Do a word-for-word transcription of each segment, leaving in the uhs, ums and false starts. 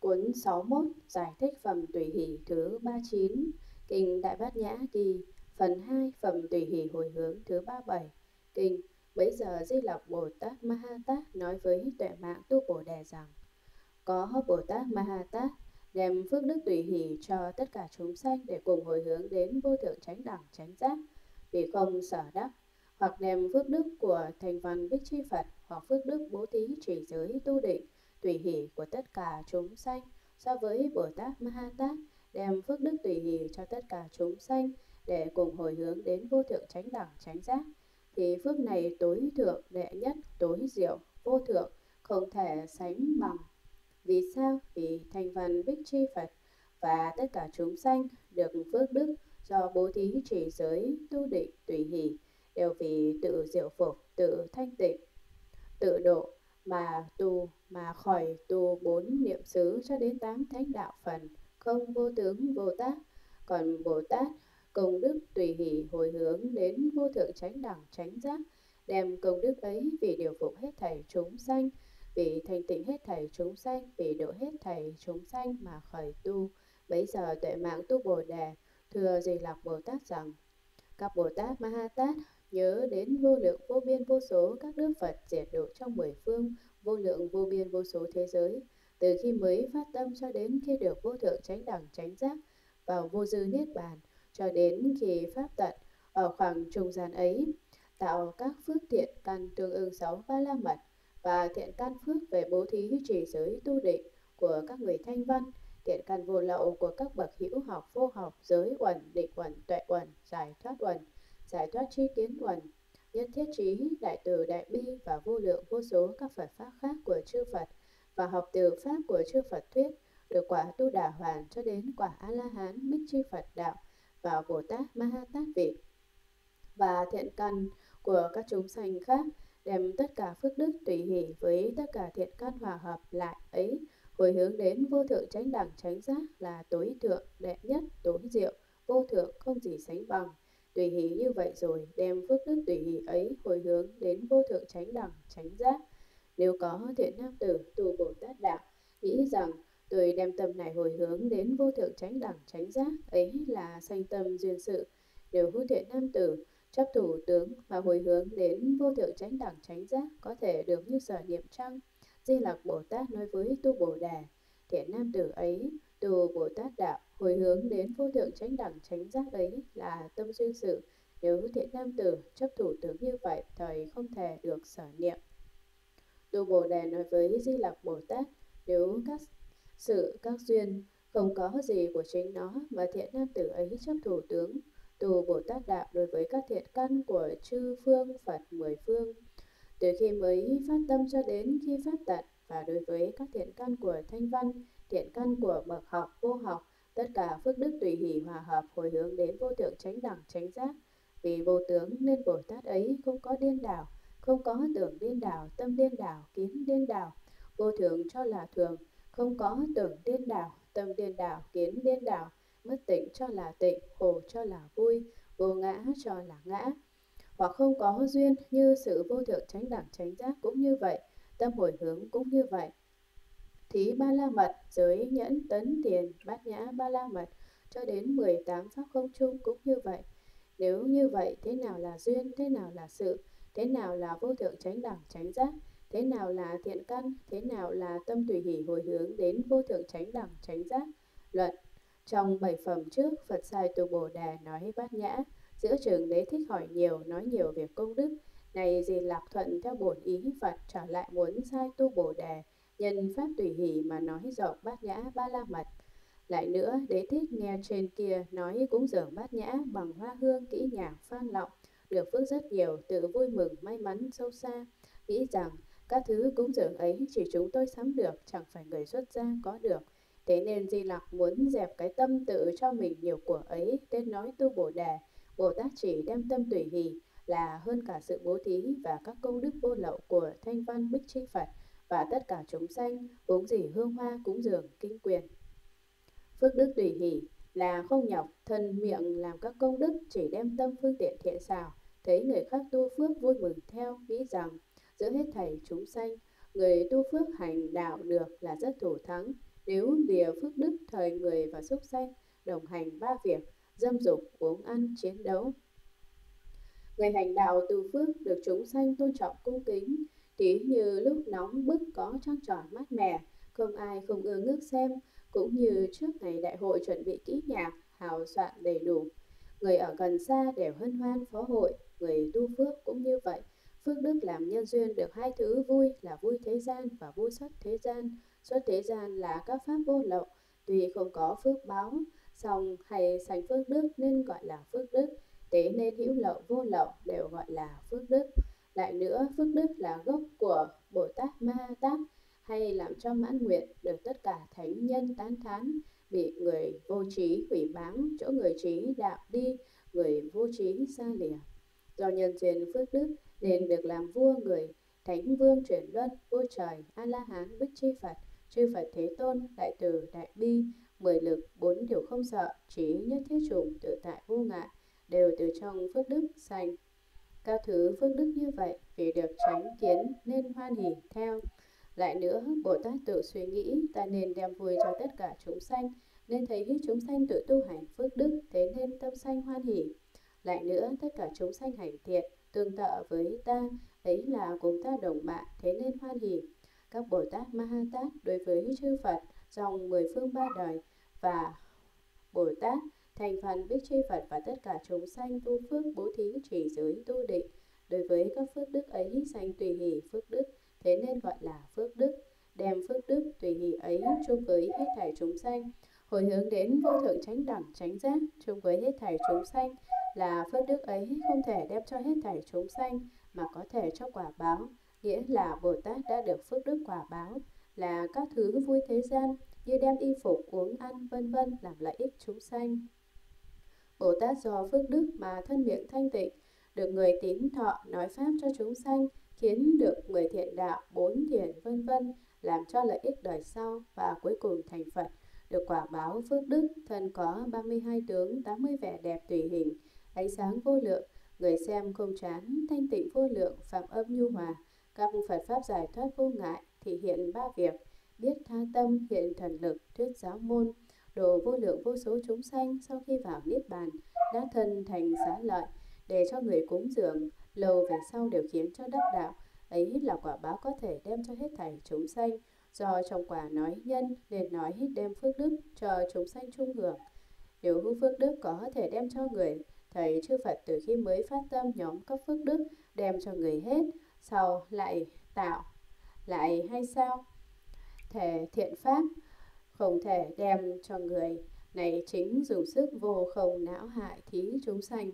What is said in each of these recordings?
Cuốn sáu mươi mốt giải thích phẩm tùy hỷ thứ ba mươi chín, Kinh Đại Bát Nhã ghi phần hai phẩm tùy hỷ hồi hướng thứ ba mươi bảy. Kinh: Bấy giờ Di Lặc Bồ Tát Ma Ha Tát nói với tuệ mạng tu Bồ Đề rằng: Có Bồ Tát Ma Ha Tát đem phước đức tùy hỷ cho tất cả chúng sanh để cùng hồi hướng đến vô thượng chánh đẳng chánh giác, vì không sở đắc, hoặc đem phước đức của thành văn Bích Chi Phật, hoặc phước đức bố thí trì giới tu định tùy hỷ của tất cả chúng sanh, so với Bồ Tát Ma Ha Tát đem phước đức tùy hỷ cho tất cả chúng sanh để cùng hồi hướng đến vô thượng chánh đẳng chánh giác, thì phước này tối thượng, đệ nhất, tối diệu, vô thượng, không thể sánh bằng. Vì sao? Vì thành văn Bích Chi Phật và tất cả chúng sanh được phước đức do bố thí trì giới tu định tùy hỷ đều vì tự diệu phục, tự thanh tịnh, tự độ mà tu, mà khỏi tu bốn niệm xứ cho đến tám thánh đạo phần, không vô tướng vô tác. Còn Bồ Tát công đức tùy hỷ hồi hướng đến vô thượng chánh đẳng chánh giác, đem công đức ấy vì điều phục hết thảy chúng sanh, vì thanh tịnh hết thảy chúng sanh, vì độ hết thảy chúng sanh mà khởi tu. Bấy giờ tuệ mạng tu Bồ Đề thưa Di Lặc Bồ Tát rằng: Các Bồ Tát Ma Ha Tát nhớ đến vô lượng vô biên vô số các đức Phật diệt độ trong mười phương, vô lượng vô biên vô số thế giới, từ khi mới phát tâm cho đến khi được vô thượng chánh đẳng chánh giác vào vô dư niết bàn, cho đến khi pháp tận. Ở khoảng trung gian ấy, tạo các phước thiện căn tương ưng sáu ba la mật, và thiện căn phước về bố thí trì giới tu định của các người thanh văn, thiện căn vô lậu của các bậc hữu học vô học, giới uẩn, định uẩn, tuệ uẩn, giải thoát uẩn, giải thoát tri kiến uẩn, nhất thiết trí, đại từ đại bi, và vô lượng vô số các Phật pháp khác của chư Phật, và học từ pháp của chư Phật thuyết, được quả tu đà hoàn cho đến quả A La Hán Bích Chi Phật đạo và Bồ Tát Ma Ha Tát vị. Và thiện căn của các chúng sanh khác đem tất cả phước đức tùy hỷ với tất cả thiện căn hòa hợp lại ấy, hồi hướng đến vô thượng chánh đẳng chánh giác là tối thượng, đệ nhất, tối diệu, vô thượng, không gì sánh bằng. Tùy hỷ như vậy rồi, đem phước đức tùy hỷ ấy hồi hướng đến vô thượng chánh đẳng chánh giác. Nếu có thiện nam tử tu Bồ Tát đạo nghĩ rằng tôi đem tâm này hồi hướng đến vô thượng chánh đẳng chánh giác, ấy là sanh tâm duyên sự. Nếu hữu thiện nam tử chấp thủ tướng mà hồi hướng đến vô thượng chánh đẳng chánh giác, có thể được như sở niệm chăng? Di Lặc Bồ Tát nói với tu Bồ Đề: Thiện nam tử ấy tu Bồ Tát đạo hồi hướng đến vô thượng chánh đẳng chánh giác, ấy là tâm duyên sự. Nếu thiện nam tử chấp thủ tướng như vậy, thời không thể được sở niệm. Tu Bồ Đề nói với Di Lặc Bồ Tát: Nếu các sự các duyên không có gì của chính nó mà thiện nam tử ấy chấp thủ tướng, tu Bồ Tát đạo đối với các thiện căn của chư phương Phật mười phương, từ khi mới phát tâm cho đến khi pháp tận, và đối với các thiện căn của thanh văn, thiện căn của bậc học vô học, tất cả phước đức tùy hỷ hòa hợp hồi hướng đến vô thượng chánh đẳng chánh giác. Vì vô tướng nên Bồ Tát ấy không có điên đảo, không có tưởng điên đảo, tâm điên đảo, kiến điên đảo, vô thường cho là thường, không có tưởng điên đảo, tâm điên đảo, kiến điên đảo, mất tịnh cho là tịnh, khổ cho là vui, vô ngã cho là ngã. Hoặc không có duyên như sự vô thượng chánh đẳng chánh giác cũng như vậy, tâm hồi hướng cũng như vậy. Thí ba la mật, giới nhẫn tấn tiền, bát nhã ba la mật, cho đến mười tám pháp không chung cũng như vậy. Nếu như vậy, thế nào là duyên, thế nào là sự, thế nào là vô thượng chánh đẳng chánh giác, thế nào là thiện căn, thế nào là tâm tùy hỷ hồi hướng đến vô thượng chánh đẳng chánh giác? Luận: Trong bảy phẩm trước, Phật sai tu Bồ Đề nói bát nhã, giữa chừng Đế thích hỏi nhiều, nói nhiều việc công đức. Này Di Lặc thuận theo bổn ý Phật, trở lại muốn sai tu Bồ Đề, nhân pháp tùy hỷ mà nói rộng bát nhã ba la mật. Lại nữa, Đế thích nghe trên kia nói cúng dường bát nhã bằng hoa hương kỹ nhạc phan lọng, được phước rất nhiều, tự vui mừng may mắn sâu xa, nghĩ rằng các thứ cúng dường ấy chỉ chúng tôi sắm được, chẳng phải người xuất gia có được. Thế nên Di Lặc muốn dẹp cái tâm tự cho mình nhiều của ấy, tên nói tu Bồ Đề. Bồ Tát chỉ đem tâm tùy hỷ là hơn cả sự bố thí và các công đức vô lậu của thanh văn Bích Chi Phật và tất cả chúng sanh, huống gì hương hoa cúng dường kinh quyền. Phước đức tùy hỷ là không nhọc thân miệng làm các công đức, chỉ đem tâm phương tiện thiện xảo, thấy người khác tu phước vui mừng theo, nghĩ rằng giữa hết thảy chúng sanh, người tu phước hành đạo được là rất thủ thắng. Nếu lìa phước đức thời người và súc sanh, đồng hành ba việc: dâm dục, uống ăn, chiến đấu. Người hành đạo từ phước được chúng sanh tôn trọng cung kính, tí như lúc nóng bức có trăng tròn mát mẻ, không ai không ưa ngước xem, cũng như trước ngày đại hội chuẩn bị kỹ nhạc, hào soạn đầy đủ. Người ở gần xa đều hân hoan phó hội, người tu phước cũng như vậy. Phước đức làm nhân duyên được hai thứ vui là vui thế gian và vui xuất thế gian. Xuất thế gian là các pháp vô lậu, tuy không có phước báo, song hay sanh phước đức nên gọi là phước đức. Thế nên hữu lậu vô lậu đều gọi là phước đức. Lại nữa, phước đức là gốc của Bồ Tát Ma Ha Tát, hay làm cho mãn nguyện, được tất cả thánh nhân tán thán. Bị người vô trí hủy báng, chỗ người trí đạo đi, người vô trí xa lìa. Do nhân duyên phước đức nên được làm vua người, thánh vương chuyển luân, vua trời, a la hán, bích chi Phật, chư Phật Thế Tôn, đại từ đại bi, mười lực, bốn điều không sợ, trí nhất thiết chủng, tự tại vô ngại, đều từ trong phước đức sanh. Các thứ phước đức như vậy, vì được chánh kiến nên hoan hỉ theo. Lại nữa, Bồ Tát tự suy nghĩ, ta nên đem vui cho tất cả chúng sanh, nên thấy chúng sanh tự tu hành phước đức, thế nên tâm sanh hoan hỉ. Lại nữa, tất cả chúng sanh hành thiện, tương tự với ta, ấy là cùng ta đồng bạn, thế nên hoan hỉ. Các Bồ Tát Ma Ha Tát đối với chư Phật, dòng mười phương ba đời, và Bồ Tát thành phần Bích Chi Phật và tất cả chúng sanh tu phước bố thí trì giới tu định, đối với các phước đức ấy sanh tùy hỷ phước đức, thế nên gọi là phước đức. Đem phước đức tùy hỷ ấy chung với hết thảy chúng sanh, hồi hướng đến vô thượng chánh đẳng chánh giác chung với hết thảy chúng sanh, là phước đức ấy không thể đem cho hết thảy chúng sanh mà có thể cho quả báo, nghĩa là Bồ Tát đã được phước đức quả báo, là các thứ vui thế gian như đem y phục, uống ăn, vân vân làm lợi ích chúng sanh. Bồ Tát do phước đức mà thân miệng thanh tịnh, được người tín thọ nói pháp cho chúng sanh, khiến được người thiện đạo, bốn thiện vân vân, làm cho lợi ích đời sau và cuối cùng thành Phật, được quả báo phước đức. Thân có ba mươi hai tướng, tám mươi vẻ đẹp tùy hình, ánh sáng vô lượng, người xem không chán, thanh tịnh vô lượng, phạm âm nhu hòa. Các Phật pháp giải thoát vô ngại, thị hiện ba việc: biết tha tâm, hiện thần lực, thuyết giáo môn, độ vô lượng vô số chúng sanh sau khi vào niết bàn, đã thân thành xá lợi, để cho người cúng dường, lâu về sau đều khiến cho đắc đạo. Ấy là quả báo có thể đem cho hết thảy chúng sanh. Do trong quả nói nhân nên nói hết đem phước đức cho chúng sanh chung hưởng. Nếu phước đức có thể đem cho người, thầy chư Phật từ khi mới phát tâm nhóm các phước đức đem cho người hết, sau lại tạo lại hay sao? Thể thiện pháp không thể đem cho người, này chính dùng sức vô không não hại thí chúng sanh.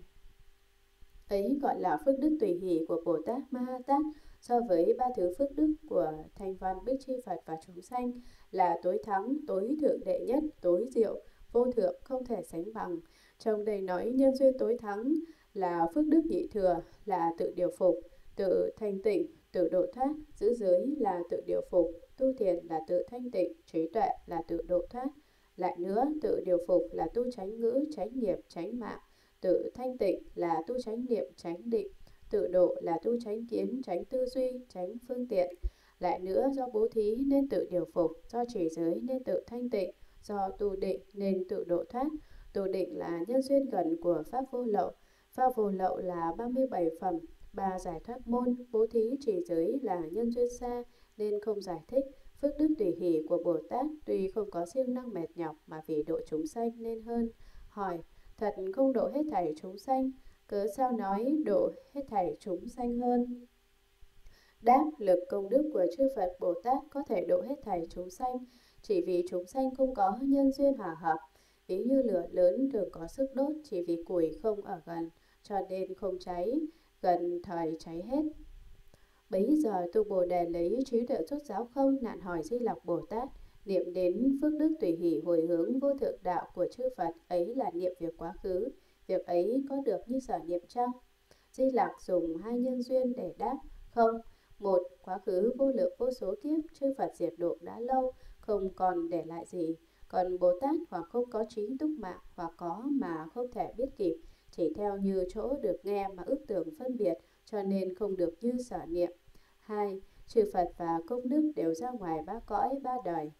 Ấy gọi là phước đức tùy hỷ của Bồ Tát Ma Ha Tát, so với ba thứ phước đức của thành văn Bích Chi Phật và chúng sanh là tối thắng, tối thượng đệ nhất, tối diệu, vô thượng, không thể sánh bằng. Trong đây nói nhân duyên tối thắng là phước đức nhị thừa, là tự điều phục, tự thanh tịnh, tự độ thoát. Giữ giới là tự điều phục, tu thiền là tự thanh tịnh, trí tuệ là tự độ thoát. Lại nữa, tự điều phục là tu chánh ngữ, chánh nghiệp, chánh mạng. Tự thanh tịnh là tu chánh niệm, chánh định. Tự độ là tu chánh kiến, chánh tư duy, chánh phương tiện. Lại nữa, do bố thí nên tự điều phục, do trì giới nên tự thanh tịnh, do tu định nên tự độ thoát. Tu định là nhân duyên gần của pháp vô lậu. Pháp vô lậu là ba mươi bảy phẩm, ba giải thoát môn. Bố thí trì giới là nhân duyên xa nên không giải thích. Phước đức tùy hỷ của Bồ Tát tuy không có siêng năng mệt nhọc mà vì độ chúng sanh nên hơn. Hỏi: thật không độ hết thảy chúng sanh, cớ sao nói độ hết thảy chúng sanh hơn? Đáp: lực công đức của chư Phật Bồ Tát có thể độ hết thảy chúng sanh, chỉ vì chúng sanh không có nhân duyên hòa hợp. Ví như lửa lớn thường có sức đốt, chỉ vì củi không ở gần, cho nên không cháy, gần thời cháy hết. Bấy giờ tu Bồ Đề lấy trí tuệ xuất giáo không, nạn hỏi Di Lặc Bồ Tát, niệm đến phước đức tùy hỷ hồi hướng vô thượng đạo của chư Phật, ấy là niệm việc quá khứ. Việc ấy có được như sở niệm chăng? Di Lặc dùng hai nhân duyên để đáp: không. Một, quá khứ vô lượng vô số kiếp chư Phật diệt độ đã lâu, không còn để lại gì. Còn Bồ Tát hoặc không có trí túc mạng, hoặc có mà không thể biết kịp, chỉ theo như chỗ được nghe mà ước tưởng phân biệt, cho nên không được như sở niệm. Hai, chư Phật và công đức đều ra ngoài ba cõi ba đời,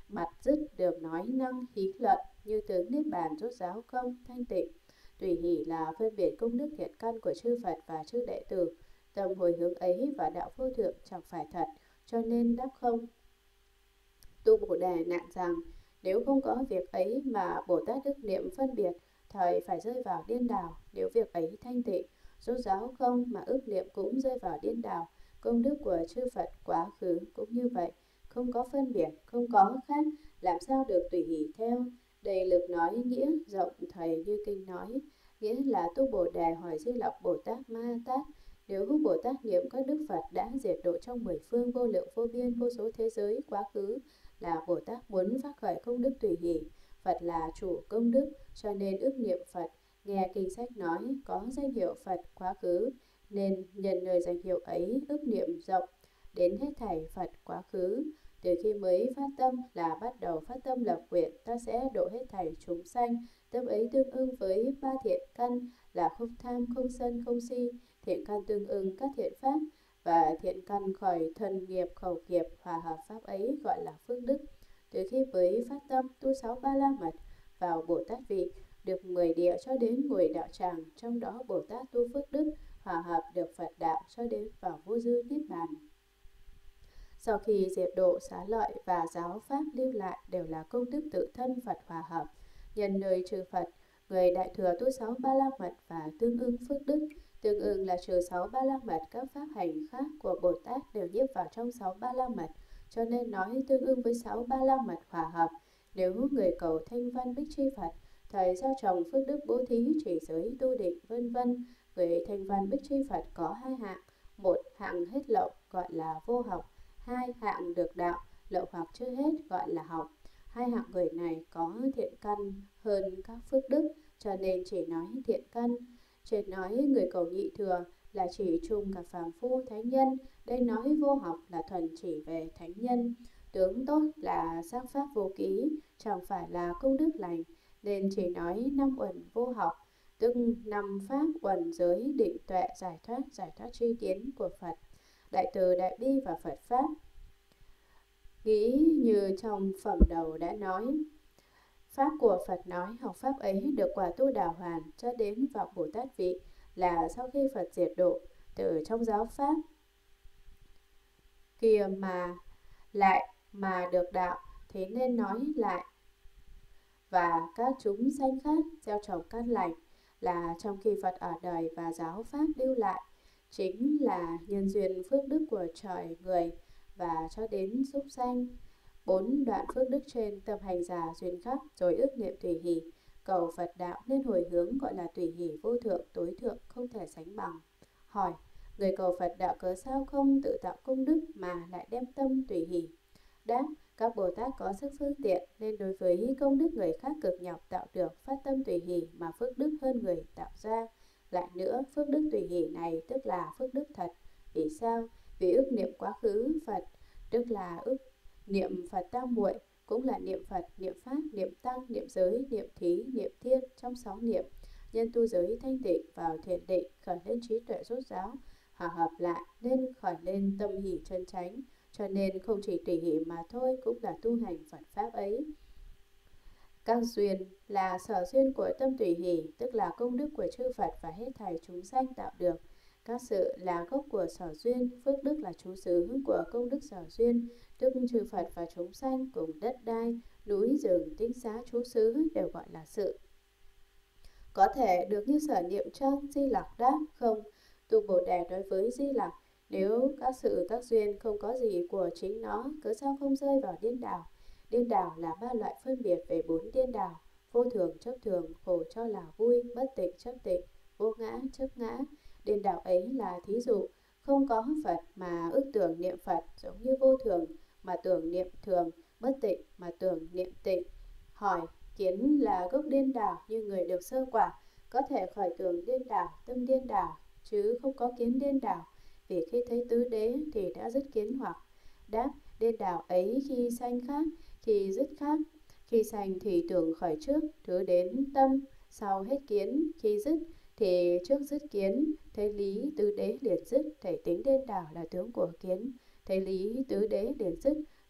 mặt dứt được nói năng hí luận, như tướng niết bàn rốt ráo không thanh tịnh. Tùy hỷ là phân biệt công đức thiện căn của chư Phật và chư đệ tử. Tâm hồi hướng ấy và đạo vô thượng chẳng phải thật, cho nên đáp không. Tu Bồ Đề nạn rằng, nếu không có việc ấy mà Bồ Tát ức niệm phân biệt, thời phải rơi vào điên đảo. Nếu việc ấy thanh tịnh, rốt ráo không mà ức niệm cũng rơi vào điên đảo. Công đức của chư Phật quá khứ cũng như vậy, không có phân biệt, không có khác, làm sao được tùy hỷ theo. Đây lược nói nghĩa rộng thầy như kinh nói, nghĩa là tu Bồ Đề hỏi Di Lặc Bồ Tát Ma Tát. Nếu Bồ Tát niệm các đức Phật đã diệt độ trong mười phương vô lượng vô biên vô số thế giới quá khứ, là Bồ Tát muốn phát khởi công đức tùy hỷ. Phật là chủ công đức, cho nên ức niệm Phật. Nghe kinh sách nói có danh hiệu Phật quá khứ, nên nhân nơi danh hiệu ấy ức niệm rộng đến hết thảy Phật quá khứ. Từ khi mới phát tâm là bắt đầu phát tâm lập nguyện, ta sẽ độ hết thảy chúng sanh. Tâm ấy tương ưng với ba thiện căn là không tham, không sân, không si. Thiện căn tương ưng các thiện pháp, và thiện căn khỏi thân nghiệp, khẩu nghiệp, hòa hợp pháp ấy gọi là phước đức. Từ khi mới phát tâm tu sáu ba la mật vào Bồ Tát vị, được mười địa cho đến ngồi đạo tràng, trong đó Bồ Tát tu phước đức, hòa hợp được Phật đạo cho đến vào vô dư niết bàn. Sau khi diệt độ, xá lợi và giáo pháp lưu lại đều là công đức tự thân Phật hòa hợp. Nhân nơi trừ Phật, người đại thừa tu sáu ba la mật và tương ưng phước đức. Tương ưng là trừ sáu ba la mật, các pháp hành khác của Bồ Tát đều nhiếp vào trong sáu ba la mật, cho nên nói tương ưng với sáu ba la mật hòa hợp. Nếu người cầu thanh văn bích chi Phật, thời gieo trồng phước đức bố thí, trì giới, tu định, vân vân, người thanh văn bích chi Phật có hai hạng: một hạng hết lậu gọi là vô học, hai hạng được đạo, lậu hoặc chưa hết gọi là học. Hai hạng người này có thiện căn hơn các phước đức, cho nên chỉ nói thiện căn. Trên nói người cầu nhị thừa là chỉ chung cả phàm phu thánh nhân, đây nói vô học là thuần chỉ về thánh nhân. Tướng tốt là giác pháp vô ký, chẳng phải là công đức lành, nên chỉ nói năm uẩn vô học, tức năm pháp uẩn giới định tuệ giải thoát, giải thoát tri kiến của Phật, đại từ đại bi và Phật pháp. Nghĩ như trong phẩm đầu đã nói, pháp của Phật nói học pháp ấy được quả tu đà hoàn cho đến vào Bồ Tát vị, là sau khi Phật diệt độ từ trong giáo pháp kia mà lại mà được đạo, thế nên nói lại. Và các chúng sanh khác gieo trồng căn lành là trong khi Phật ở đời và giáo pháp lưu lại, chính là nhân duyên phước đức của trời người và cho đến súc sanh. Bốn đoạn phước đức trên tâm hành giả duyên khắp, rồi ước niệm tùy hỷ, cầu Phật đạo nên hồi hướng gọi là tùy hỷ vô thượng tối thượng, không thể sánh bằng. Hỏi, người cầu Phật đạo cớ sao không tự tạo công đức mà lại đem tâm tùy hỷ? Đáp, các Bồ Tát có sức phương tiện, nên đối với công đức người khác cực nhọc tạo được, phát tâm tùy hỷ mà phước đức hơn người tạo ra. Lại nữa, phước đức tùy hỷ này tức là phước đức thật. Vì sao? Vì ước niệm quá khứ Phật, tức là ước niệm Phật tam muội, cũng là niệm Phật, niệm Pháp, niệm Tăng, niệm giới, niệm thí, niệm thiên trong sáu niệm. Nhân tu giới thanh tịnh vào thiền định, khởi lên trí tuệ rốt ráo, hòa hợp lại nên khởi lên tâm hỷ chân chánh. Cho nên không chỉ tùy hỷ mà thôi, cũng là tu hành Phật Pháp ấy. Các duyên là sở duyên của tâm tùy hỷ, tức là công đức của chư Phật và hết thảy chúng sanh tạo được. Các sự là gốc của sở duyên, phước đức là trú xứ của công đức sở duyên, tức chư Phật và chúng sanh cùng đất đai, núi rừng, tinh xá trú xứ đều gọi là sự. Có thể được như sở niệm chăng? Di Lặc đáp, không. Tu Bồ Đề đối với Di Lặc, nếu các sự các duyên không có gì của chính nó, cớ sao không rơi vào điên đảo? Điên đảo là ba loại phân biệt về bốn điên đảo: vô thường chấp thường, khổ cho là vui, bất tịnh chấp tịnh, vô ngã chấp ngã. Điên đảo ấy là thí dụ: không có Phật mà ước tưởng niệm Phật, giống như vô thường mà tưởng niệm thường, bất tịnh mà tưởng niệm tịnh. Hỏi, kiến là gốc điên đảo, như người được sơ quả có thể khởi tưởng điên đảo, tâm điên đảo, chứ không có kiến điên đảo, vì khi thấy tứ đế thì đã dứt kiến hoặc. Đáp, điên đảo ấy khi sanh khác, khi dứt khác. Khi sanh thì tưởng khởi trước, thứ đến tâm, sau hết kiến. Khi dứt thì trước dứt kiến, thấy lý tứ đế liền dứt, thể tính điên đảo là tướng của kiến. Thấy lý tứ đế liền dứt,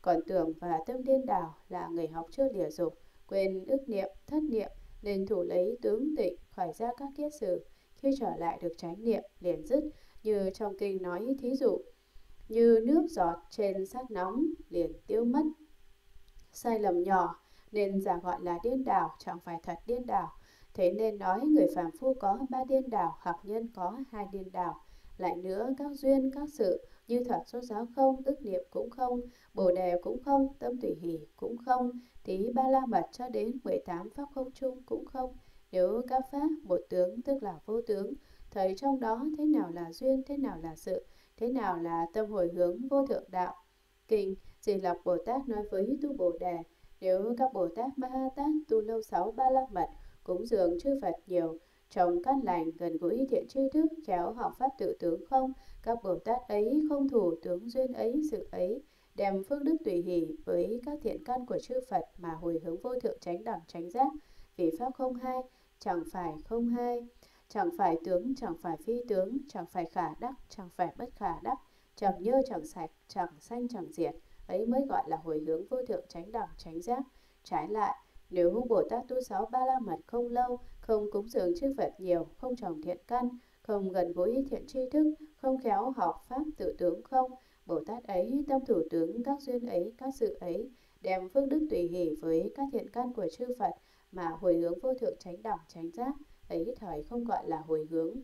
Còn tưởng và tâm điên đảo là người học chưa lìa dục, quên ức niệm, thất niệm, nên thủ lấy tướng tịnh khỏi ra các kiết sử. Khi trở lại được chánh niệm liền dứt, như trong kinh nói thí dụ, như nước giọt trên sắt nóng liền tiêu mất. Sai lầm nhỏ nên giả gọi là điên đảo, chẳng phải thật điên đảo. Thế nên nói người phàm phu có ba điên đảo, học nhân có hai điên đảo. Lại nữa, các duyên, các sự như thật sốt giáo không, ức niệm cũng không, bồ đề cũng không, tâm tùy hỷ cũng không, tí ba la mật cho đến mười tám pháp không chung cũng không. Nếu các pháp một tướng tức là vô tướng, thấy trong đó thế nào là duyên, thế nào là sự, thế nào là tâm hồi hướng vô thượng đạo. Kinh Di Lặc Bồ Tát nói với tu Bồ Đề, nếu các Bồ Tát Ma Ha Tát tu lâu sáu ba la mật, cúng dường chư Phật nhiều, trồng cát lành, gần gũi thiện tri thức, khéo học pháp tự tướng không, các Bồ Tát ấy không thủ tướng duyên ấy, sự ấy, đem phước đức tùy hỷ với các thiện căn của chư Phật mà hồi hướng vô thượng chánh đẳng chánh giác. Vì pháp không hai, chẳng phải không hai, chẳng phải tướng, chẳng phải phi tướng, chẳng phải khả đắc, chẳng phải bất khả đắc, chẳng nhơ chẳng sạch, chẳng sanh chẳng diệt, ấy mới gọi là hồi hướng vô thượng chánh đẳng chánh giác. Trái lại, nếu Bồ Tát tu sáu ba la mật không lâu, không cúng dường chư Phật nhiều, không trồng thiện căn, không gần gũi thiện tri thức, không khéo học pháp tự tướng không, Bồ Tát ấy tâm thủ tướng các duyên ấy, các sự ấy, đem phước đức tùy hỷ với các thiện căn của chư Phật mà hồi hướng vô thượng chánh đẳng chánh giác, ấy thời không gọi là hồi hướng.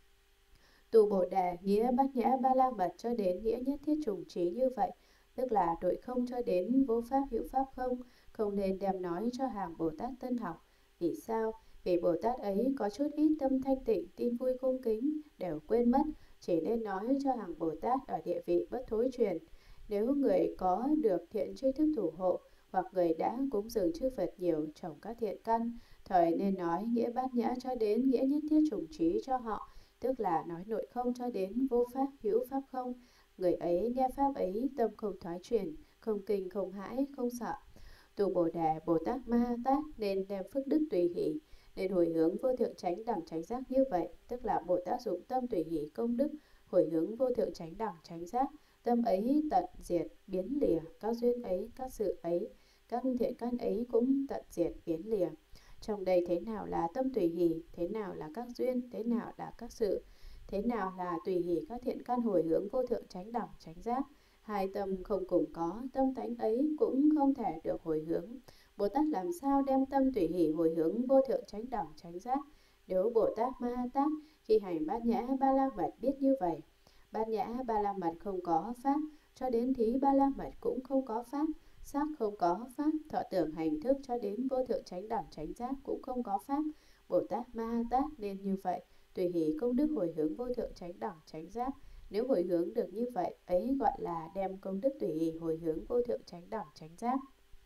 Tu Bồ Đề nghĩa bát nhã ba la mật cho đến nghĩa nhất thiết trùng trí như vậy, tức là đội không cho đến vô pháp hữu pháp không, không nên đem nói cho hàng Bồ Tát tân học. Vì sao? Vì Bồ Tát ấy có chút ít tâm thanh tịnh, tin vui cung kính, đều quên mất, chỉ nên nói cho hàng Bồ Tát ở địa vị bất thối truyền. Nếu người có được thiện tri thức thủ hộ, hoặc người đã cúng dường chư Phật nhiều, trồng các thiện căn, thời nên nói nghĩa bát nhã cho đến nghĩa nhất thiết trùng trí cho họ, tức là nói nội không cho đến vô pháp hữu pháp không. Người ấy nghe pháp ấy tâm không thoái chuyển, không kinh không hãi, không sợ. Tu Bồ Đề Bồ Tát Ma Ha Tát nên đem phước đức tùy hỷ, nên hồi hướng vô thượng chánh đẳng chánh giác như vậy, tức là Bồ Tát dụng tâm tùy hỷ công đức, hồi hướng vô thượng chánh đẳng chánh giác. Tâm ấy tận diệt biến lìa các duyên ấy, các sự ấy, các thiện căn ấy cũng tận diệt biến lìa. Trong đây thế nào là tâm tùy hỷ, thế nào là các duyên, thế nào là các sự, thế nào là tùy hỷ các thiện căn hồi hướng vô thượng chánh đẳng chánh giác. Hai tâm không cùng có, tâm tánh ấy cũng không thể được hồi hướng. Bồ Tát làm sao đem tâm tùy hỷ hồi hướng vô thượng chánh đẳng chánh giác? Nếu Bồ Tát Ma Ha Tát khi hành bát nhã ba la mật biết như vậy, bát nhã ba la mật không có pháp, cho đến thí ba la mật cũng không có pháp, sắc không có pháp, thọ tưởng hành thức cho đến vô thượng chánh đẳng chánh giác cũng không có pháp, Bồ Tát Ma Ha Tát nên như vậy, tùy hỷ công đức hồi hướng vô thượng chánh đẳng chánh giác. Nếu hồi hướng được như vậy, ấy gọi là đem công đức tùy hỷ hồi hướng vô thượng chánh đẳng chánh giác.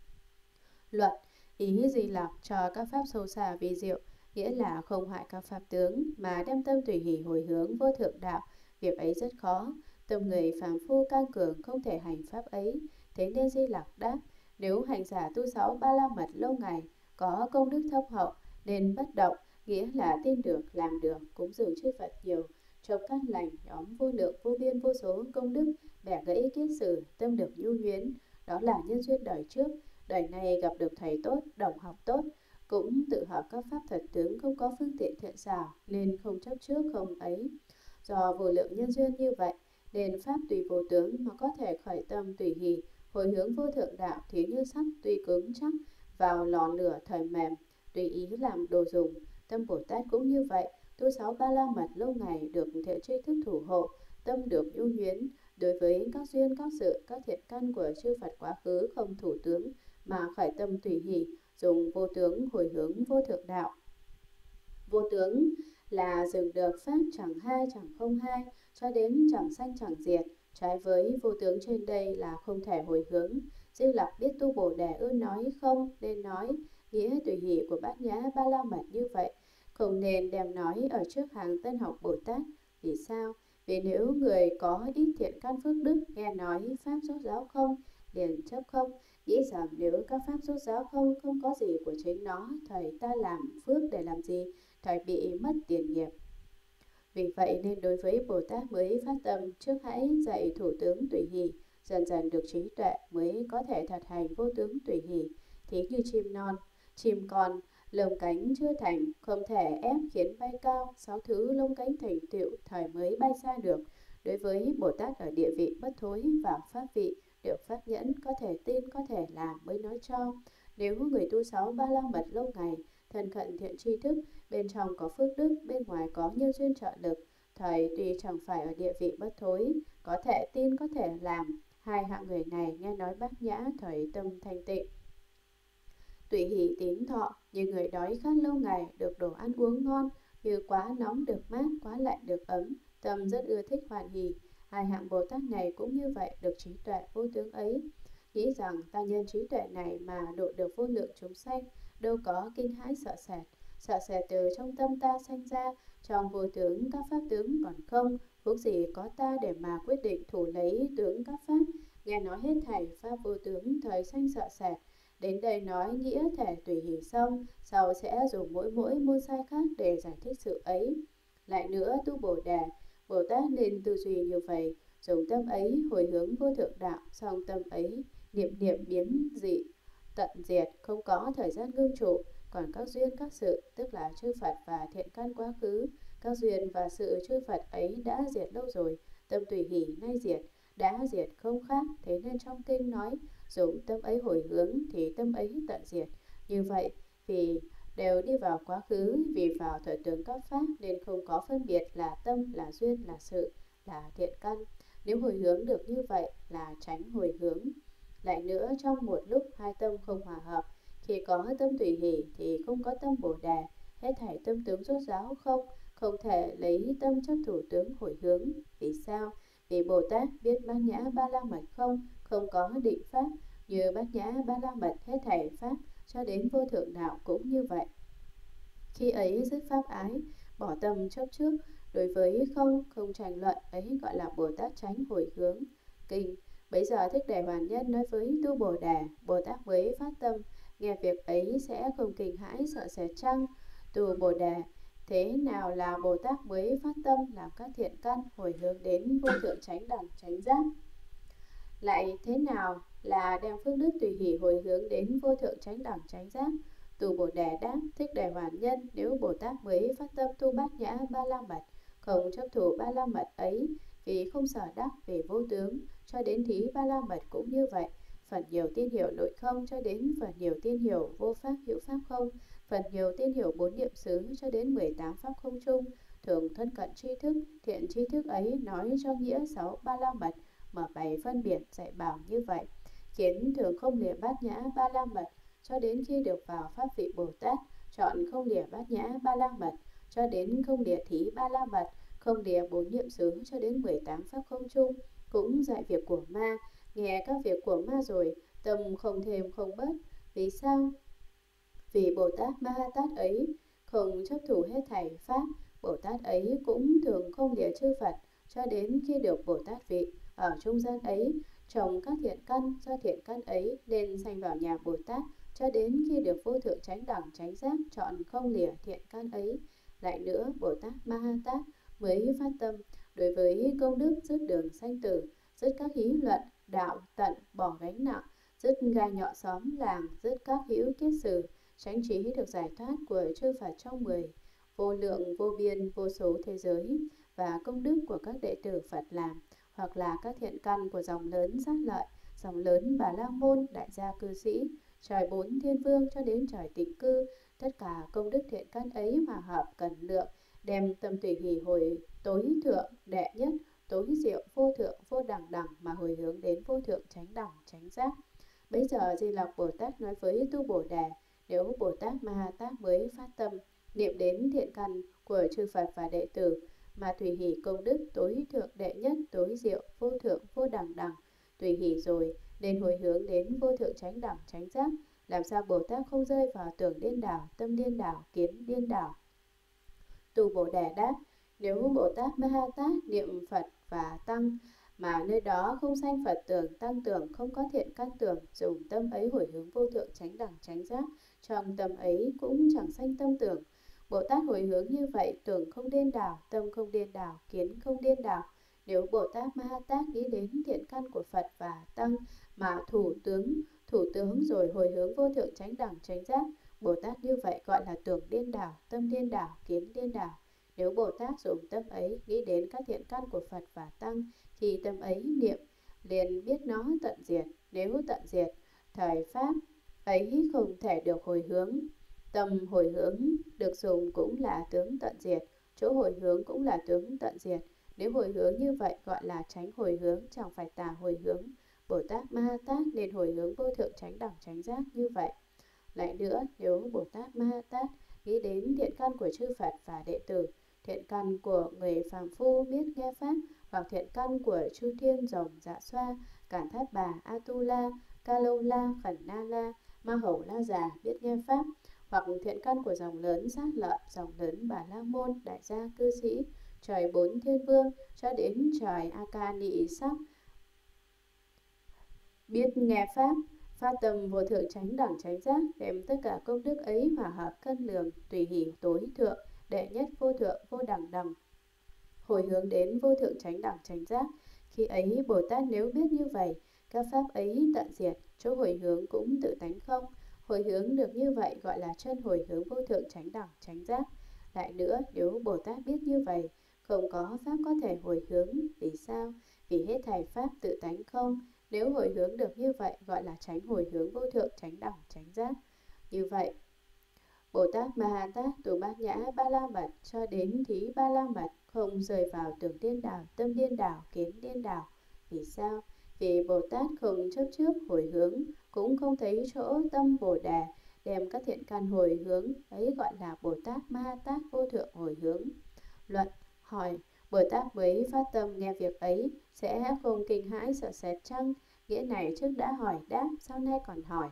Luật ý Di Lặc cho các pháp sâu xa vi diệu, nghĩa là không hại các pháp tướng mà đem tâm tùy hỷ hồi hướng vô thượng đạo. Việc ấy rất khó, tâm người phàm phu can cường không thể hành pháp ấy. Thế nên Di Lặc đáp, nếu hành giả tu sáu ba la mật lâu ngày, có công đức thâm hậu, nên bất động, nghĩa là tin được, làm được, cúng dường chư Phật nhiều, trồng căn lành, nhóm vô lượng vô biên vô số công đức, bẻ gãy kiết sử, tâm được nhu nhuyến, đó là nhân duyên đời trước. Đời này gặp được thầy tốt, đồng học tốt, cũng tự học các pháp thật tướng, không có phương tiện thiện xảo, nên không chấp trước không ấy. Do vô lượng nhân duyên như vậy, nên pháp tùy vô tướng mà có thể khởi tâm tùy hỷ, hồi hướng vô thượng đạo, thế như sắt tuy cứng chắc, vào lò lửa thời mềm, tùy ý làm đồ dùng. Tâm Bồ Tát cũng như vậy, tu sáu ba la mật lâu ngày được thiện tri thức thủ hộ, tâm được nhu nhuyến. Đối với các duyên, các sự, các thiện căn của chư Phật quá khứ không thủ tướng, mà khởi tâm tùy hỷ, dùng vô tướng hồi hướng vô thượng đạo. Vô tướng là dừng được pháp chẳng hai chẳng không hai, cho đến chẳng sanh chẳng diệt. Trái với vô tướng trên đây là không thể hồi hướng. Di Lặc biết tu Bồ Đề ư nói không nên nói nghĩa tùy hỷ của bát nhã ba la mật như vậy, không nên đem nói ở trước hàng tân học Bồ Tát. Vì sao? Vì nếu người có ít thiện căn phước đức nghe nói pháp rốt ráo không, liền chấp không, nghĩ rằng nếu các pháp rốt ráo không không có gì của chính nó, thầy ta làm phước để làm gì, thầy bị mất tiền nghiệp. Vì vậy nên đối với Bồ Tát mới phát tâm trước hãy dạy thủ tướng tùy hỷ, dần dần được trí tuệ mới có thể thật hành vô tướng tùy hỷ. Thí như chim non, chim con, lông cánh chưa thành, không thể ép khiến bay cao, sáu thứ lông cánh thành tựu thời mới bay xa được. Đối với Bồ Tát ở địa vị bất thối và pháp vị, được pháp nhẫn, có thể tin, có thể làm mới nói cho. Nếu người tu sáu ba la mật lâu ngày, thân cận thiện tri thức, bên trong có phước đức, bên ngoài có nhân duyên trợ lực, thời tuy chẳng phải ở địa vị bất thối, có thể tin, có thể làm. Hai hạng người này nghe nói bát nhã, thời tâm thanh tịnh, tùy hỷ tín thọ, như người đói khát lâu ngày được đồ ăn uống ngon, như quá nóng được mát, quá lạnh được ấm, tâm rất ưa thích hoan hỷ. Hai hạng Bồ Tát này cũng như vậy, được trí tuệ vô tướng ấy, nghĩ rằng ta nhân trí tuệ này mà độ được vô lượng chúng sanh, đâu có kinh hãi sợ sệt. Sợ sệt từ trong tâm ta sanh ra, trong vô tướng các pháp tướng còn không, huống gì có ta để mà quyết định thủ lấy tướng các pháp. Nghe nói hết thảy pháp vô tướng thời sanh sợ sệt. Đến đây nói nghĩa thể tùy hỷ xong, sau sẽ dùng mỗi mỗi môn sai khác để giải thích sự ấy. Lại nữa, tu Bồ Đề, Bồ Tát nên tư duy như vậy, dùng tâm ấy hồi hướng vô thượng đạo, song tâm ấy niệm niệm biến dị, tận diệt, không có thời gian ngưng trụ. Còn các duyên các sự, tức là chư Phật và thiện căn quá khứ, các duyên và sự chư Phật ấy đã diệt lâu rồi, tâm tùy hỷ nay diệt, đã diệt không khác. Thế nên trong kinh nói, dùng tâm ấy hồi hướng thì tâm ấy tận diệt. Như vậy, vì đều đi vào quá khứ, vì vào thời tướng các pháp, nên không có phân biệt là tâm, là duyên, là sự, là thiện căn. Nếu hồi hướng được như vậy là tránh hồi hướng. Lại nữa, trong một lúc hai tâm không hòa hợp, khi có tâm tùy hỷ thì không có tâm Bồ Đề, hết thảy tâm tướng rốt ráo không, không thể lấy tâm chấp thủ tướng hồi hướng. Vì sao? Vì Bồ Tát biết bát nhã ba la mật không, không có định pháp, như bát nhã ba la mật hết thảy pháp cho đến vô thượng đạo cũng như vậy. Khi ấy dứt pháp ái, bỏ tâm chấp trước, đối với không, không tranh luận, ấy gọi là Bồ Tát tránh hồi hướng. Kinh. Bấy giờ Thích Đề Hoàn Nhân nói với tu Bồ Đề, Bồ Tát mới phát tâm, nghe việc ấy sẽ không kinh hãi sợ sệt chăng? Tu Bồ Đề, thế nào là Bồ Tát mới phát tâm làm các thiện căn hồi hướng đến vô thượng chánh đẳng chánh giác? Lại thế nào là đem phước đức tùy hỷ hồi hướng đến vô thượng chánh đẳng chánh giác? Tu Bồ Đề đáp, Thích Đề Hoàn Nhân, nếu Bồ Tát mới phát tâm tu bát nhã ba la mật, không chấp thủ ba la mật ấy, vì không sở đắc, vì vô tướng, cho đến thí ba la mật cũng như vậy. Phần nhiều tiên hiểu nội không cho đến phần nhiều tiên hiểu vô pháp hữu pháp không, phần nhiều tiên hiểu bốn niệm xứ cho đến mười tám pháp không chung, thường thân cận tri thức, thiện tri thức ấy nói cho nghĩa sáu ba la mật, mở bày phân biệt dạy bảo như vậy, khiến thường không lìa bát nhã ba la mật cho đến khi được vào pháp vị Bồ Tát, chọn không lìa bát nhã ba la mật cho đến không lìa thí ba la mật, không lìa bốn niệm xứ cho đến mười tám pháp không chung, cũng dạy việc của ma. Nghe các việc của ma rồi, tâm không thêm không bớt. Vì sao? Vì Bồ Tát Ma Ha Tát ấy không chấp thủ hết thảy pháp, Bồ Tát ấy cũng thường không lìa chư Phật cho đến khi được Bồ Tát vị. Ở trung gian ấy, trồng các thiện căn, do thiện căn ấy nên sanh vào nhà Bồ Tát cho đến khi được vô thượng chánh đẳng chánh giác, chọn không lìa thiện căn ấy. Lại nữa, Bồ Tát Ma Ha Tát mới phát tâm đối với công đức dứt đường sanh tử, dứt các hí luận đạo tận, bỏ gánh nặng, dứt gai nhọ xóm làng, dứt các hữu kiết sử, tránh trí được giải thoát của chư Phật trong mười vô lượng vô biên vô số thế giới, và công đức của các đệ tử Phật làm, hoặc là các thiện căn của dòng lớn Sát Lợi, dòng lớn Bà La Môn, đại gia cư sĩ, trời bốn thiên vương cho đến trời tịnh cư, tất cả công đức thiện căn ấy hòa hợp cần lượng, đem tâm tùy hỷ hồi tối thượng đệ nhất, tối diệu vô thượng vô đẳng đẳng mà hồi hướng đến vô thượng chánh đẳng chánh giác. Bấy giờ Di Lặc Bồ Tát nói với tu Bồ Đề, nếu Bồ Tát Ma Ha Tát mới phát tâm niệm đến thiện căn của chư Phật và đệ tử mà tùy hỷ công đức tối thượng đệ nhất, tối diệu vô thượng vô đẳng đẳng, tùy hỷ rồi nên hồi hướng đến vô thượng chánh đẳng chánh giác, làm sao Bồ Tát không rơi vào tưởng điên đảo, tâm điên đảo, kiến điên đảo? Tu Bồ Đề đáp, nếu Bồ Tát Ma Ha Tát niệm Phật và tăng mà nơi đó không sanh Phật tưởng, tăng tưởng, không có thiện căn tưởng, dùng tâm ấy hồi hướng vô thượng chánh đẳng chánh giác, trong tâm ấy cũng chẳng sanh tâm tưởng. Bồ Tát hồi hướng như vậy, tưởng không điên đảo, tâm không điên đảo, kiến không điên đảo. Nếu Bồ Tát Ma Ha Tát nghĩ đến thiện căn của Phật và Tăng mà thủ tướng thủ tướng rồi hồi hướng vô thượng chánh đẳng chánh giác, Bồ Tát như vậy gọi là tưởng điên đảo, tâm điên đảo, kiến điên đảo. Nếu Bồ Tát dùng tâm ấy nghĩ đến các thiện căn của Phật và Tăng, thì tâm ấy niệm liền biết nó tận diệt. Nếu tận diệt, thời pháp ấy không thể được hồi hướng. Tâm hồi hướng được dùng cũng là tướng tận diệt, chỗ hồi hướng cũng là tướng tận diệt. Nếu hồi hướng như vậy gọi là tránh hồi hướng, chẳng phải tà hồi hướng. Bồ Tát Ma Ha Tát nên hồi hướng vô thượng chánh đẳng chánh giác như vậy. Lại nữa, nếu Bồ Tát Ma Ha Tát nghĩ đến thiện căn của chư Phật và đệ tử, thiện căn của người phàm phu biết nghe pháp, hoặc thiện căn của chư thiên rồng dạ xoa, Cản Thát Bà, Atula, Ca Lâu La, Khẩn Na La, Ma Hầu La Già biết nghe pháp, hoặc thiện căn của dòng lớn Sát Lợi, dòng lớn Bà La Môn, Đại gia cư sĩ, trời bốn thiên vương cho đến trời A Ca Nị Sắc biết nghe pháp, phát tâm vô thượng chánh đẳng chánh giác, đem tất cả công đức ấy hòa hợp cân lượng, tùy hỷ tối thượng, đệ nhất vô thượng vô đẳng đẳng, hồi hướng đến vô thượng chánh đẳng chánh giác. Khi ấy Bồ Tát nếu biết như vậy, các pháp ấy tận diệt, chỗ hồi hướng cũng tự tánh không. Hồi hướng được như vậy gọi là chân hồi hướng vô thượng chánh đẳng chánh giác. Lại nữa, nếu Bồ Tát biết như vậy, không có pháp có thể hồi hướng. Vì sao? Vì hết thảy pháp tự tánh không. Nếu hồi hướng được như vậy gọi là tránh hồi hướng vô thượng chánh đẳng chánh giác. Như vậy, Bồ Tát Ma Ha Tát từ Bát Nhã Ba La Mật cho đến Thí Ba La Mật không rơi vào tưởng điên đảo, tâm điên đảo, kiến điên đảo. Vì sao? Vì Bồ Tát không chấp trước hồi hướng, cũng không thấy chỗ tâm Bồ Đề, đem các thiện căn hồi hướng, ấy gọi là Bồ Tát Ma Ha Tát vô thượng hồi hướng. Luận hỏi, Bồ Tát mới phát tâm nghe việc ấy, sẽ không kinh hãi sợ sệt chăng? Nghĩa này trước đã hỏi đáp, sau nay còn hỏi.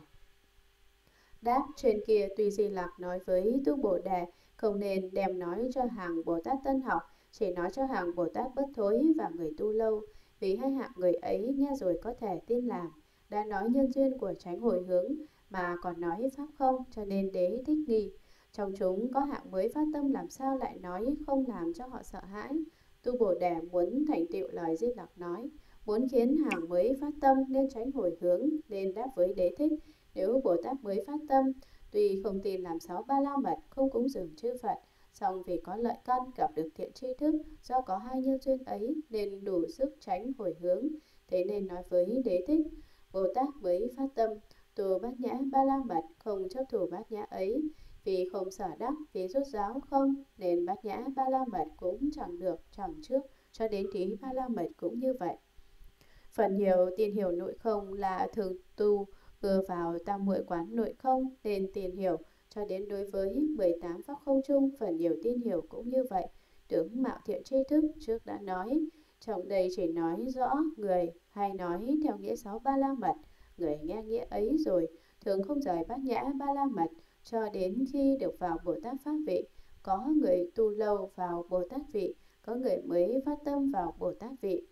Đáp, trên kia tuy Di Lặc nói với Tu Bồ Đề, không nên đem nói cho hàng Bồ Tát tân học, chỉ nói cho hàng Bồ Tát bất thối và người tu lâu, vì hai hạng người ấy nghe rồi có thể tin làm. Đã nói nhân duyên của tránh hồi hướng, mà còn nói pháp không, cho nên đế thích nghi. Trong chúng có hạng mới phát tâm làm sao lại nói không làm cho họ sợ hãi. Tu Bồ Đề muốn thành tựu lời Di Lặc nói, muốn khiến hàng mới phát tâm nên tránh hồi hướng, nên đáp với đế thích. Nếu Bồ Tát mới phát tâm, tuy không tin làm sáu ba la mật, không cúng dường chư Phật, song vì có lợi căn gặp được thiện tri thức, do có hai nhân duyên ấy nên đủ sức tránh hồi hướng. Thế nên nói với đế thích, Bồ Tát mới phát tâm, tu bát nhã ba la mật, không chấp thủ bát nhã ấy, vì không sở đắc, vì rút giáo không, nên bát nhã ba la mật cũng chẳng được, chẳng trước, cho đến thí ba la mật cũng như vậy. Phần hiểu tiền hiểu nội không là thường tu vừa vào tam muội quán nội không, nên tiền hiểu cho đến đối với mười tám pháp không chung, phần nhiều tin hiểu cũng như vậy. Tướng mạo thiện tri thức trước đã nói, trong đây chỉ nói rõ người hay nói theo nghĩa sáu ba la mật. Người nghe nghĩa ấy rồi thường không rời bát nhã ba la mật cho đến khi được vào Bồ Tát pháp vị. Có người tu lâu vào Bồ Tát vị, có người mới phát tâm vào Bồ Tát vị.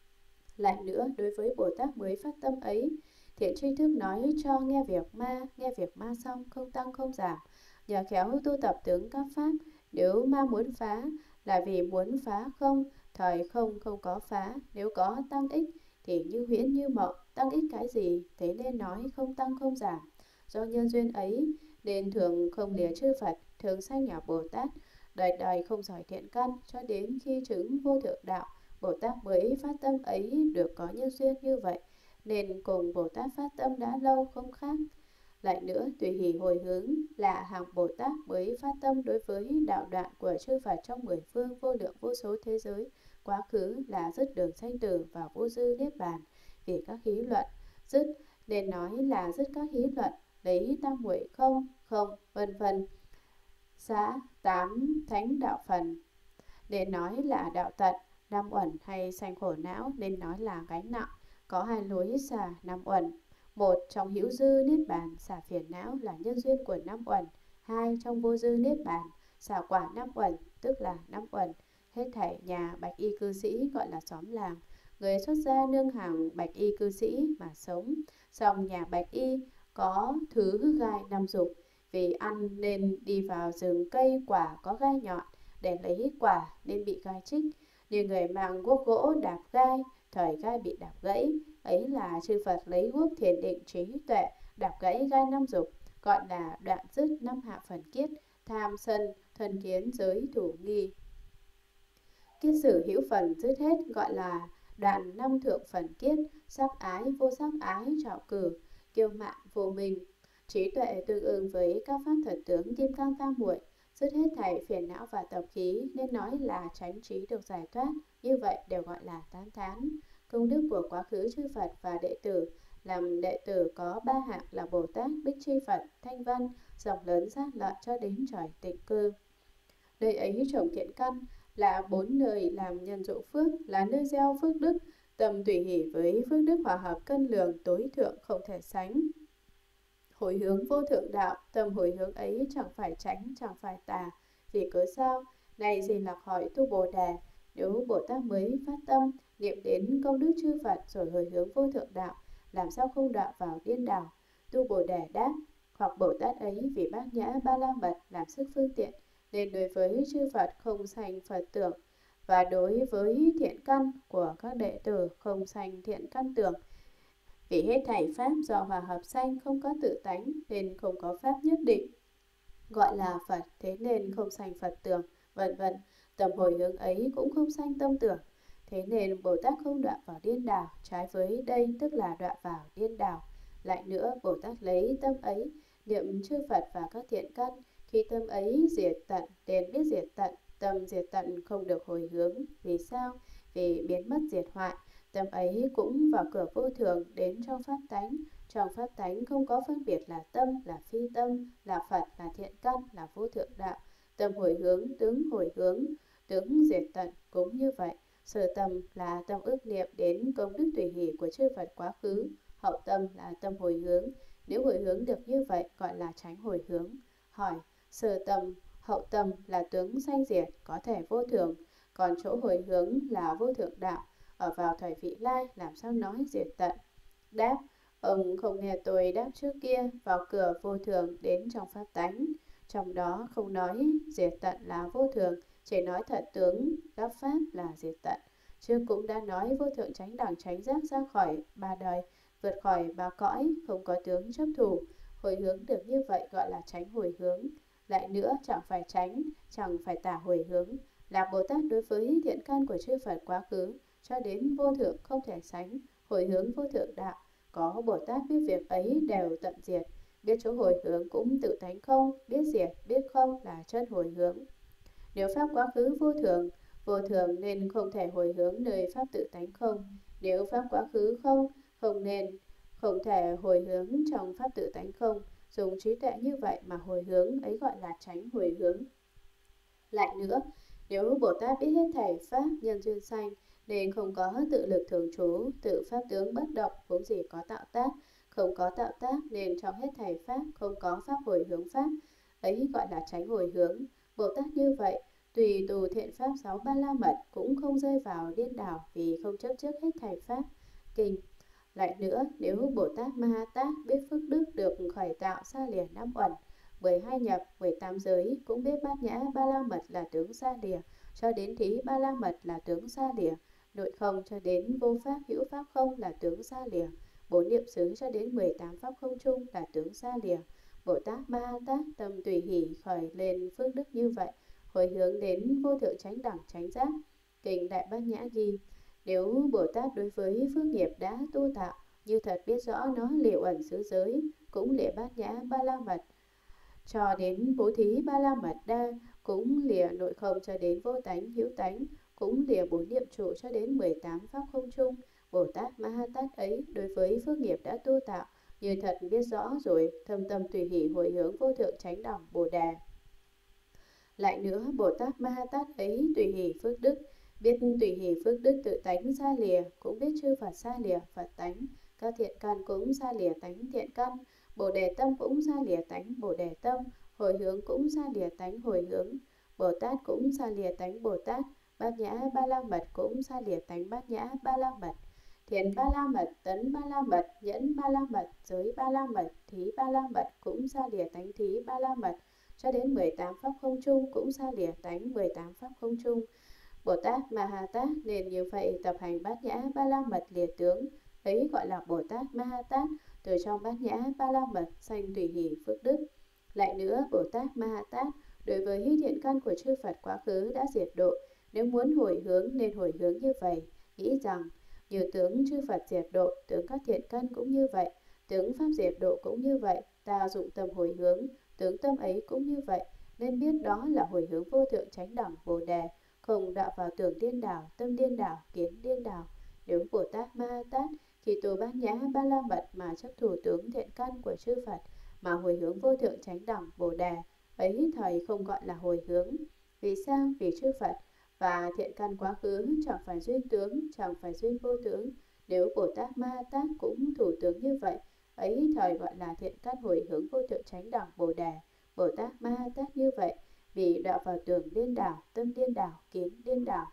Lại nữa, đối với Bồ Tát mới phát tâm ấy, thiện tri thức nói cho nghe việc ma, nghe việc ma xong không tăng không giảm, nhờ khéo tu tập tướng các pháp. Nếu ma muốn phá là vì muốn phá không, thời không không có phá. Nếu có tăng ích thì như huyễn như mộng, tăng ích cái gì, thế nên nói không tăng không giảm. Do nhân duyên ấy nên thường không lìa chư Phật, thường sanh nhà Bồ Tát, đời đời không giỏi thiện căn, cho đến khi chứng vô thượng đạo. Bồ Tát mới phát tâm ấy được có nhân duyên như vậy, nên cùng Bồ Tát phát tâm đã lâu không khác. Lại nữa, tùy hỷ hồi hướng là hàng Bồ Tát mới phát tâm đối với đạo đoạn của chư Phật trong mười phương vô lượng vô số thế giới. Quá khứ là dứt đường sanh tử và vô dư niết bàn, vì các hí luận dứt nên nói là dứt các hí luận, lấy tam muội không, không, vân vân. Xã tám thánh đạo phần nên nói là đạo tận. Năm uẩn hay sanh khổ não nên nói là gánh nặng. Có hai lối xả năm uẩn. Một, trong hữu dư niết bàn xả phiền não là nhân duyên của năm uẩn. Hai, trong vô dư niết bàn xả quả năm uẩn, tức là năm uẩn. Hết thảy nhà bạch y cư sĩ gọi là xóm làng. Người xuất gia nương hàng bạch y cư sĩ mà sống. Song nhà bạch y có thứ gai năm dục, vì ăn nên đi vào rừng cây quả có gai nhọn, để lấy quả nên bị gai chích. Như người mang guốc gỗ đạp gai, thời gai bị đạp gãy, ấy là chư Phật lấy guốc thiền định trí tuệ đạp gãy gai năm dục, gọi là đoạn dứt năm hạ phần kiết, tham sân, thân kiến giới thủ nghi. Kiết sử hữu phần dứt hết, gọi là đoạn năm thượng phần kiết, sắc ái, vô sắc ái, trạo cử, kiêu mạn, vô minh. Trí tuệ tương ứng với các pháp thật tướng kim cang tam muội, dứt hết thảy phiền não và tập khí, nên nói là chánh trí được giải thoát, như vậy đều gọi là tán thán. Công đức của quá khứ chư Phật và đệ tử, làm đệ tử có ba hạng là Bồ Tát, Bích Chi Phật, Thanh Văn, rộng lớn giác lợi cho đến trời tịnh cư. Nơi ấy trồng thiện căn, là bốn nơi làm nhân dụ phước, là nơi gieo phước đức, tâm tùy hỷ với phước đức hòa hợp cân lường tối thượng không thể sánh. Hồi hướng vô thượng đạo, tâm hồi hướng ấy chẳng phải tránh, chẳng phải tà. Vì cớ sao? Này Di Lặc hỏi tu Bồ Đề, nếu Bồ Tát mới phát tâm, niệm đến công đức chư Phật rồi hồi hướng vô thượng đạo, làm sao không đọa vào điên đảo? Tu Bồ Đề đáp, hoặc Bồ Tát ấy vì bát nhã ba la mật làm sức phương tiện, nên đối với chư Phật không sanh Phật tưởng, và đối với thiện căn của các đệ tử không sanh thiện căn tưởng. Vì hết thảy pháp do hòa hợp sanh không có tự tánh, nên không có pháp nhất định gọi là Phật, thế nên không sanh Phật tưởng, vân vân. Tâm hồi hướng ấy cũng không sanh tâm tưởng, thế nên Bồ Tát không đọa vào điên đảo. Trái với đây tức là đọa vào điên đảo. Lại nữa, Bồ Tát lấy tâm ấy niệm chư Phật và các thiện căn, khi tâm ấy diệt tận, nên biết diệt tận. Tâm diệt tận không được hồi hướng. Vì sao? Vì biến mất diệt hoại. Tâm ấy cũng vào cửa vô thường đến trong pháp tánh. Trong pháp tánh không có phân biệt là tâm, là phi tâm, là Phật, là thiện căn, là vô thượng đạo. Tâm hồi hướng, tướng hồi hướng, tướng diệt tận cũng như vậy. Sở tâm là tâm ước niệm đến công đức tùy hỷ của chư Phật quá khứ. Hậu tâm là tâm hồi hướng. Nếu hồi hướng được như vậy gọi là chánh hồi hướng. Hỏi, sở tâm, hậu tâm là tướng sanh diệt, có thể vô thường, còn chỗ hồi hướng là vô thượng đạo. Ở vào thời vị lai làm sao nói diệt tận? Đáp, ông không nghe tôi đáp trước kia, vào cửa vô thường đến trong pháp tánh. Trong đó không nói diệt tận là vô thường, chỉ nói thật tướng các pháp là diệt tận. Trước cũng đã nói vô thượng chánh đẳng chánh giác ra khỏi ba đời, vượt khỏi ba cõi, không có tướng chấp thủ. Hồi hướng được như vậy gọi là chánh hồi hướng. Lại nữa, chẳng phải tránh, chẳng phải tả hồi hướng, là Bồ Tát đối với thiện căn của chư Phật quá khứ cho đến vô thượng không thể sánh, hồi hướng vô thượng đạo. Có Bồ Tát biết việc ấy đều tận diệt, biết chỗ hồi hướng cũng tự tánh không, biết diệt, biết không là chân hồi hướng. Nếu pháp quá khứ vô thường, vô thường nên không thể hồi hướng nơi pháp tự tánh không. Nếu pháp quá khứ không, không nên không thể hồi hướng trong pháp tự tánh không. Dùng trí tuệ như vậy mà hồi hướng ấy gọi là tránh hồi hướng. Lại nữa, nếu Bồ Tát biết hết thảy pháp nhân duyên sanh, nên không có tự lực thường trú, tự pháp tướng bất động, vốn gì có tạo tác, không có tạo tác nên trong hết thảy pháp không có pháp hồi hướng pháp, ấy gọi là tránh hồi hướng. Bồ Tát như vậy, tùy tù thiện pháp sáu ba la mật cũng không rơi vào điên đảo vì không chấp trước hết thảy pháp. Kinh. Lại nữa, nếu Bồ Tát Ma Ha Tát biết phước đức được khởi tạo xa lìa năm uẩn, mười hai nhập, mười tám giới, cũng biết bát nhã ba la mật là tướng xa lìa, cho đến thí ba la mật là tướng xa lìa, nội không cho đến vô pháp hữu pháp không là tướng xa lìa, bốn niệm xứ cho đến mười tám pháp không chung là tướng xa lìa. Bồ Tát Ma Ha Tát tâm tùy hỷ khởi lên phước đức như vậy, hồi hướng đến vô thượng chánh đẳng chánh giác. Kinh Đại Bát Nhã ghi, nếu Bồ Tát đối với phước nghiệp đã tu tạo, như thật biết rõ nó liệu ẩn xứ giới, cũng lìa bát nhã ba la mật, cho đến bố thí ba la mật đa, cũng lìa nội không cho đến vô tánh hữu tánh, cũng lìa bốn niệm trụ cho đến mười tám pháp không chung. Bồ Tát Ma Ha Tát ấy đối với phước nghiệp đã tu tạo, như thật biết rõ rồi, thâm tâm tùy hỷ hồi hướng vô thượng chánh đẳng Bồ Đề. Lại nữa, Bồ Tát Ma Ha Tát ấy tùy hỷ phước đức, biết tùy hỷ phước đức tự tánh xa lìa, cũng biết chư Phật xa lìa Phật tánh, các thiện căn cũng xa lìa tánh thiện căn, Bồ Đề tâm cũng xa lìa tánh Bồ Đề tâm, hồi hướng cũng xa lìa tánh hồi hướng, Bồ Tát cũng xa lìa tánh Bồ Tát, bát nhã ba la mật cũng xa lìa tánh bát nhã ba la mật, thiền ba la mật, tấn ba la mật, nhẫn ba la mật, giới ba la mật, thí ba la mật cũng xa lìa tánh thí ba la mật, cho đến mười tám pháp không chung cũng xa lìa tánh mười tám pháp không chung. Bồ Tát Ma Ha Tát nên như vậy tập hành Bát Nhã Ba La Mật lìa tướng, ấy gọi là Bồ Tát Ma Ha Tát, từ trong Bát Nhã Ba La Mật sanh tùy hỷ phước đức. Lại nữa, Bồ Tát Ma Ha Tát đối với thiện căn của chư Phật quá khứ đã diệt độ, nếu muốn hồi hướng nên hồi hướng như vậy, nghĩ rằng như tướng chư Phật diệt độ, tướng các thiện căn cũng như vậy, tướng pháp diệt độ cũng như vậy, ta dụng tâm hồi hướng, tướng tâm ấy cũng như vậy, nên biết đó là hồi hướng vô thượng chánh đẳng Bồ Đề, không đạo vào tưởng điên đảo, tâm điên đảo, kiến điên đảo. Nếu Bồ Tát Ma Ha Tát khi tu Bát Nhã Ba La Mật mà chấp thủ tướng thiện căn của chư Phật mà hồi hướng vô thượng chánh đẳng Bồ Đề, ấy thời không gọi là hồi hướng. Vì sao? Vì chư Phật và thiện căn quá khứ chẳng phải duyên tướng, chẳng phải duyên vô tướng. Nếu Bồ Tát Ma Ha Tát cũng thủ tướng như vậy, ấy thời gọi là thiện căn hồi hướng vô thượng chánh đẳng Bồ Đề. Bồ Tát Ma Ha Tát như vậy vì đạo vào tưởng điên đảo, tâm điên đảo, kiến điên đảo.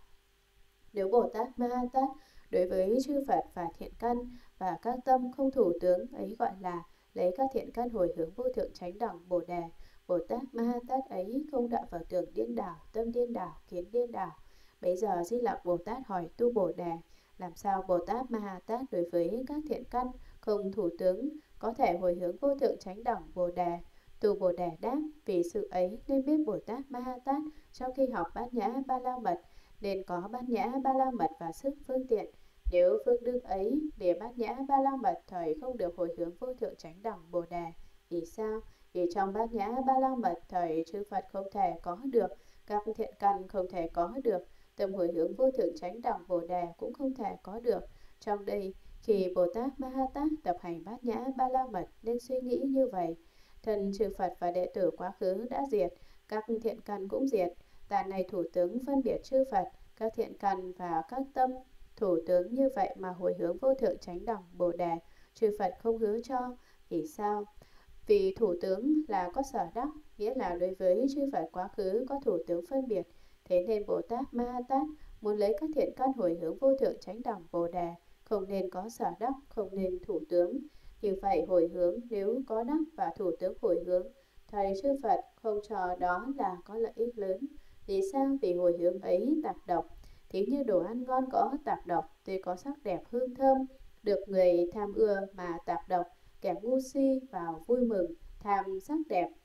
Nếu Bồ Tát Ma Ha Tát đối với chư Phật và thiện căn và các tâm không thủ tướng, ấy gọi là lấy các thiện căn hồi hướng vô thượng chánh đẳng Bồ Đề. Bồ Tát Ma Ha Tát ấy không đạo vào tưởng điên đảo, tâm điên đảo, kiến điên đảo. Bây giờ Di Lặc Bồ Tát hỏi tu Bồ Đề, làm sao Bồ Tát Ma Ha Tát đối với các thiện căn không thủ tướng có thể hồi hướng vô thượng chánh đẳng Bồ Đề? Tu Bồ Đề đáp, vì sự ấy nên biết Bồ Tát Ma Ha Tát trong khi học Bát Nhã Ba La Mật nên có Bát Nhã Ba La Mật và sức phương tiện. Nếu phước đức ấy để Bát Nhã Ba La Mật thời không được hồi hướng vô thượng chánh đẳng Bồ Đề. Vì sao? Vì trong Bát Nhã Ba La Mật thời chư Phật không thể có được, các thiện căn không thể có được, tâm hồi hướng vô thượng chánh đẳng Bồ Đề cũng không thể có được. Trong đây, khi Bồ Tát Ma Ha Tát tập hành Bát Nhã Ba La Mật nên suy nghĩ như vậy: thân chư Phật và đệ tử quá khứ đã diệt, các thiện căn cũng diệt. Ta này thủ tướng phân biệt chư Phật, các thiện căn và các tâm thủ tướng như vậy mà hồi hướng vô thượng chánh đẳng Bồ Đề, chư Phật không hứa cho. Vì sao? Vì thủ tướng là có sở đắc, nghĩa là đối với chư Phật quá khứ có thủ tướng phân biệt. Thế nên Bồ Tát Ma Ha Tát muốn lấy các thiện căn hồi hướng vô thượng chánh đẳng Bồ Đề, không nên có sở đắc, không nên thủ tướng. Như vậy hồi hướng nếu có đắc và thủ tướng hồi hướng, thầy chư Phật không cho đó là có lợi ích lớn. Vì sao? Vì hồi hướng ấy tạp độc. Thí như đồ ăn ngon có tạp độc, tuy có sắc đẹp hương thơm, được người tham ưa mà tạp độc, kẻ ngu si vào vui mừng, tham sắc đẹp